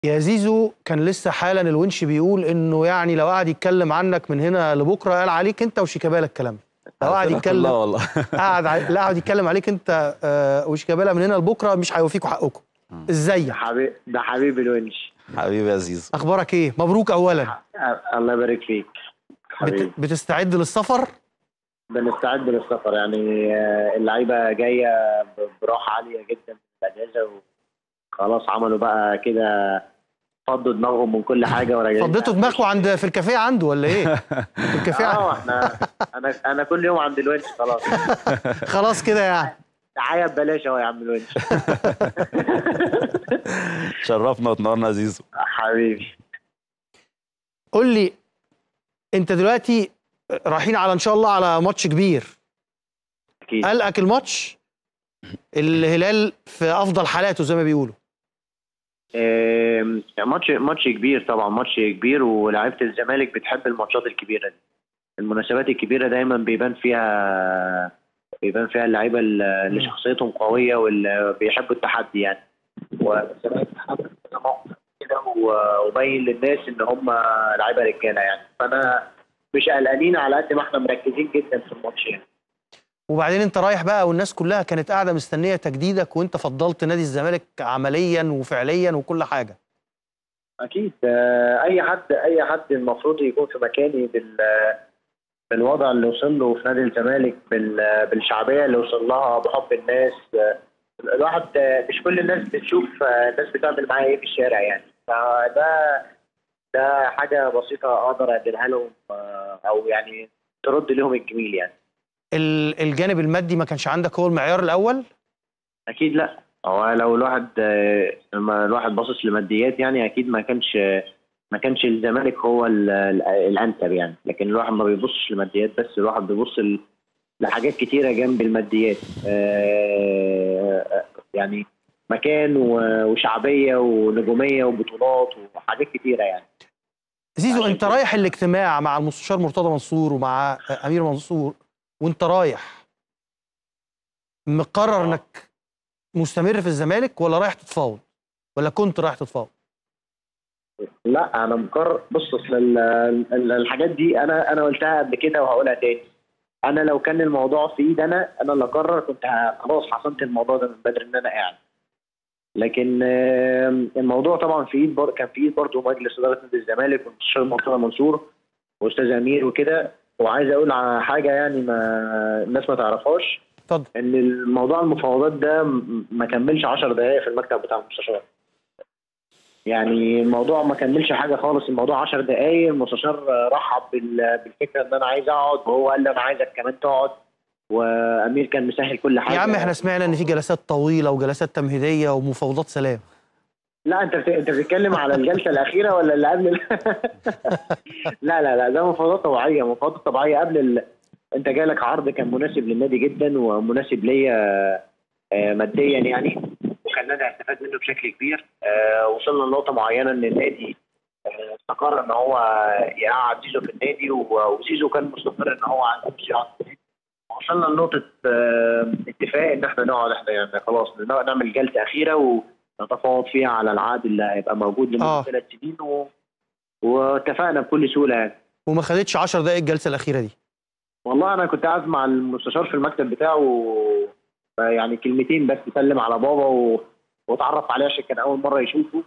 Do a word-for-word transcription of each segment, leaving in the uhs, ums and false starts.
يا زيزو، كان لسه حالا الونش بيقول انه يعني لو قعد يتكلم عنك من هنا لبكره قال عليك انت وشيكابالا الكلام ده. لو قعد يتكلم والله قعد ع... لا قعد يتكلم عليك انت آه وشيكابالا من هنا لبكره مش هيوفيكوا حقكم. ازيك؟ ده حبيب ده حبيب الونش. حبيبي يا زيزو، اخبارك ايه؟ مبروك اولا. الله يبارك فيك حبيبي. بت... بتستعد للسفر؟ بنستعد للسفر يعني آه، اللعيبه جايه براحه عاليه جدا في الاجازه، وخلاص عملوا بقى كده، فضوا دماغهم من كل حاجه وراجعين. فضيتوا دماغكم عند في الكافيه عنده ولا ايه؟ في الكافيه اه احنا انا انا كل يوم عند الونش خلاص. خلاص كده يعني. دعايه ببلاش اهو يا عم الونش. شرفنا وتنورنا يا زيزو حبيبي. قول لي، انت دلوقتي رايحين على ان شاء الله على ماتش كبير. اكيد. قلقك الماتش؟ الهلال في افضل حالاته زي ما بيقولوا. آم، ماتش ماتش كبير طبعا، ماتش كبير، ولاعيبه الزمالك بتحب الماتشات الكبيره دي. المناسبات الكبيره دايما بيبان فيها بيبان فيها اللعيبه اللي شخصيتهم قويه واللي بيحبوا التحدي يعني. والزمالك حب كده وبين للناس ان هم لعيبه رجاله يعني، فانا مش قلقانين على قد ما احنا مركزين جدا في الماتش يعني. وبعدين انت رايح بقى والناس كلها كانت قاعده مستنيه تجديدك، وانت فضلت نادي الزمالك عمليا وفعليا وكل حاجه. اكيد. آه، اي حد اي حد المفروض يكون في مكاني بال بالوضع اللي وصل له في نادي الزمالك، بال- بالشعبيه اللي وصل لها، بحب الناس. آه، الواحد آه، مش كل الناس بتشوف آه، الناس بتعمل معايا ايه في الشارع يعني، فده ده حاجه بسيطه اقدر اديها لهم، آه، او يعني ترد لهم الجميل يعني. ال- الجانب المادي ما كانش عندك هو المعيار الاول؟ اكيد لا. هو لو الواحد آه، لما الواحد باصص لماديات يعني، اكيد ما كانش ما كانش الزمالك هو ال- ال- الانسب يعني. لكن الواحد ما بيبصش لماديات بس، الواحد بيبص ل- لحاجات كتيره جنب الماديات. آه، يعني مكان و- وشعبيه ونجوميه وبطولات وحاجات كتيره يعني. زيزو، عشان انت كده. رايح الاجتماع مع المستشار مرتضى منصور ومع امير منصور، وانت رايح مقرر انك مستمر في الزمالك ولا رايح تتفاوض؟ ولا كنت رايح تتفاوض؟ لا انا مقرر. بص، اصل ال- ال- الحاجات دي انا انا قلتها قبل كده وهقولها تاني. انا لو كان الموضوع في ايدي انا انا اللي اقرر، كنت ه- خلاص حسمت الموضوع ده من بدري ان انا قاعد. لكن آم، الموضوع طبعا في ايد بر... كان في ايد برضه مجلس اداره نادي الزمالك والمستشار مرتضى منصور واستاذ امير وكده. وعايز اقول على حاجه يعني ما الناس ما تعرفهاش، اتفضل. ان الموضوع المفاوضات ده م- ما كملش عشر دقائق في المكتب بتاع المستشار. يعني الموضوع ما كملش حاجه خالص، الموضوع عشر دقائق. المستشار رحب بال- بالفكره ان انا عايز اقعد، وهو قال لي انا عايزك كمان تقعد، وامير كان مسهل كل حاجه. يا عم احنا سمعنا ان في جلسات طويله وجلسات تمهيديه ومفاوضات سلام. لا انت بت... انت بتتكلم على الجلسه الاخيره ولا اللي قبل ال... لا لا لا، ده مفاوضات طبيعيه، مفاوضات طبيعيه قبل ال... انت جالك عرض كان مناسب للنادي جدا ومناسب ليا آه، ماديا يعني، وخلاني استفاد منه بشكل كبير. آه، وصلنا لنقطه معينه ان النادي آه، استقر ان هو يقعد زيزو في النادي، و- وزيزو كان مستقر ان هو عنده يقعد في النادي. وصلنا لنقطه آه، اتفاق ان احنا نقعد احنا يعني خلاص نعمل جلسه اخيره ونتفاوض فيها على العقد اللي هيبقى موجود لمده آه. ثلاث سنين و... واتفقنا بكل سهوله يعني. وما خدتش عشر دقائق الجلسه الاخيره دي؟ والله انا كنت قاعد مع المستشار في المكتب بتاعه، يعني كلمتين بس، سلم على بابا و... واتعرف عليه عشان كان اول مره يشوفه.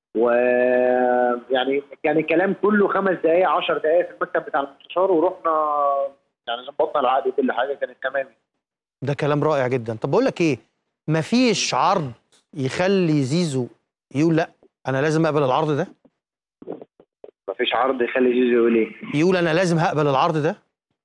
ويعني كان الكلام كله خمس دقائق عشر دقائق في المكتب بتاع المستشار، ورحنا يعني ظبطنا العقد وكل حاجه كانت تمام. ده كلام رائع جدا. طب بقول لك ايه، مفيش عرض يخلي زيزو يقول لا انا لازم اقبل العرض ده؟ مفيش عرض يخلي زيزو يقول ايه؟ يقول انا لازم هقبل العرض ده؟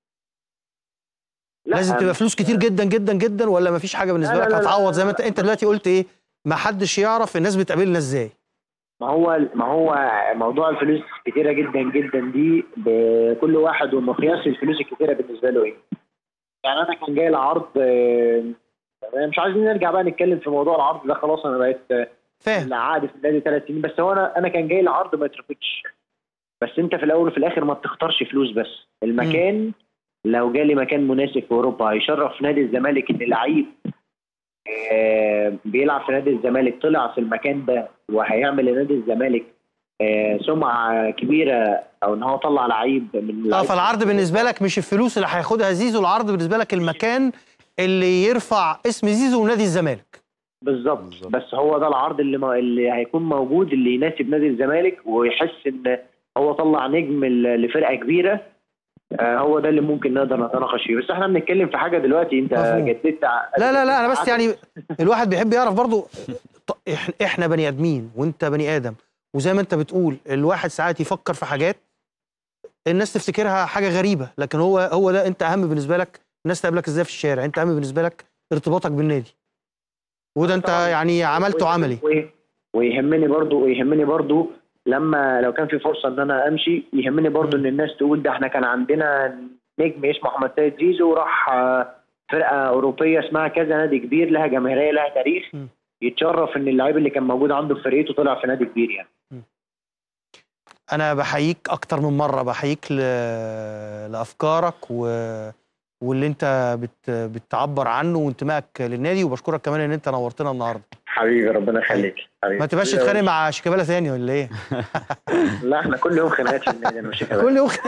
لازم تبقى فلوس كتير جدا جدا جدا، ولا مفيش حاجه بالنسبه لا لك لا لا هتعوض لا زي ما انت انت دلوقتي قلت ايه؟ ما حدش يعرف الناس بتقابلنا ازاي. ما هو ما هو موضوع الفلوس كتيره جدا جدا دي، بكل واحد ومقياس الفلوس الكتيره بالنسبه له ايه. يعني انا كان جاي لي عرض، آه، مش عايزين نرجع بقى نتكلم في موضوع العرض ده، خلاص انا بقيت آه، فاهم. العقد في النادي ثلاث سنين بس. هو انا انا كان جاي لي عرض ما يترفضش، بس انت في الاول وفي الاخر ما بتختارش فلوس بس، المكان. لو جالي مكان مناسب في اوروبا هيشرف نادي الزمالك ان لعيب آه بيلعب في نادي الزمالك، طلع في المكان ده وهيعمل لنادي الزمالك آه سمعه كبيره، او ان هو طلع لعيب من اه فالعرض بالنسبه لك مش الفلوس اللي هياخدها زيزو، العرض بالنسبه لك المكان اللي يرفع اسم زيزو ونادي الزمالك. بالظبط. بس هو ده العرض اللي ما اللي هيكون موجود، اللي يناسب نادي الزمالك ويحس ان هو طلع نجم لفرقه كبيره. آه هو ده اللي ممكن نقدر نتناقش فيه. بس احنا بنتكلم في حاجه دلوقتي، انت جددت. لا لا لا انا بس يعني الواحد بيحب يعرف برضو احنا بني ادمين وانت بني ادم، وزي ما انت بتقول الواحد ساعات يفكر في حاجات الناس تفتكرها حاجه غريبه، لكن هو هو ده انت اهم بالنسبه لك. الناس تقابلك ازاي في الشارع، انت اهم بالنسبه لك ارتباطك بالنادي، وده انت يعني عملته عملي. ويهمني برضو ويهمني برضو لما لو كان في فرصه ان انا امشي، يهمني برضو ان الناس تقول ده احنا كان عندنا نجم اسمه محمد سيد زيزو وراح فرقه اوروبيه اسمها كذا، نادي كبير لها جماهيريه لها تاريخ، يتشرف ان اللعيب اللي كان موجود عنده في فرقته طلع في نادي كبير يعني. انا بحييك اكتر من مره، بحييك ل... لافكارك و... واللي انت بت... بتعبر عنه وانتمائك للنادي، وبشكرك كمان ان انت نورتنا النهارده. حبيبي ربنا يخليك حبيبي. ما تبقاش تتخانق مع شيكابالا ثاني ولا ايه؟ لا احنا كل يوم خناقات في النادي انا وشيكابالا. كل يوم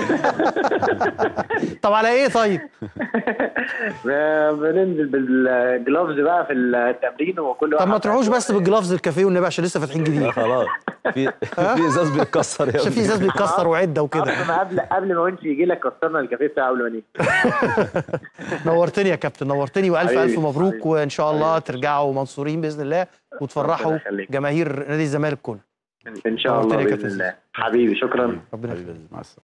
طب على ايه طيب؟ بننزل بالجلافز بقى في التمرين وكل واحد. طب ما تروحوش بس بالجلافز الكافيه والنبي عشان لسه فاتحين جديد. خلاص في في ازاز بيتكسر يا عشان في ازاز بيتكسر وعده وكده. قبل قبل ما ونش يجي لك كسرنا الكافيه بتاعه قبل ما نيجي. نورتني يا كابتن، نورتني والف الف مبروك، حبيبي. وان شاء الله حبيبي. ترجعوا منصورين باذن الله وتفرحوا جماهير نادي الزمالك كله ان شاء الله باذن الله. حبيبي شكرا. ربنا يخليك.